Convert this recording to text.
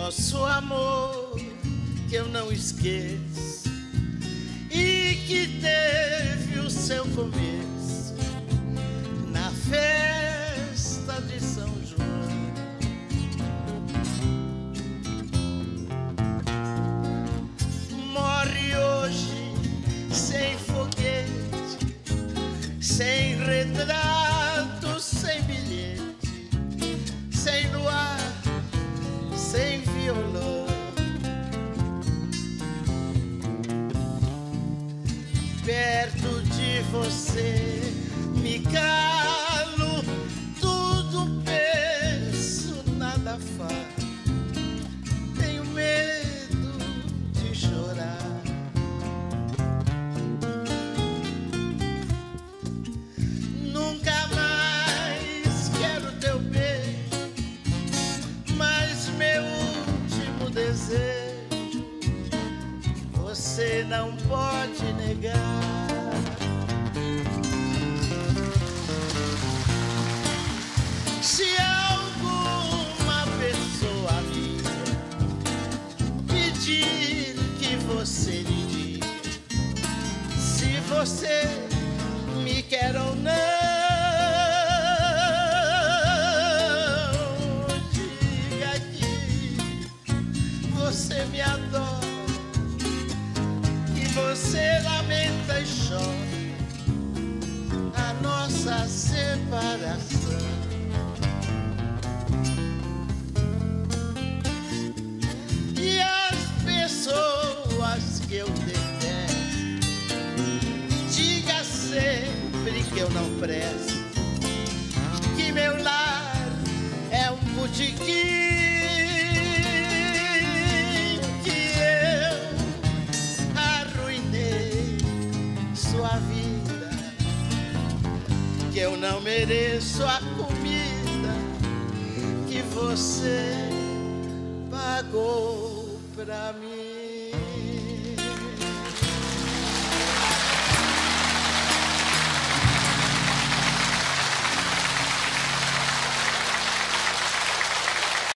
nosso amor que eu não esqueço e que teve o seu começo na festa de São João. Morre hoje sem foguete, sem retrato, sem bilhete, sem luar, sem violão. Perto de você me calo, tudo penso, nada faço. Tenho medo de chorar. Nunca mais quero teu beijo, mas meu último desejo você não pode negar. Se alguma pessoa minha pedir que você lhe diga se você me quer ou não, diga que você me adora, você lamenta e chora a nossa separação. E as pessoas que eu detesto, diga sempre que eu não presto, que meu lar é um botequim, sua vida, que eu não mereço a comida que você pagou pra mim.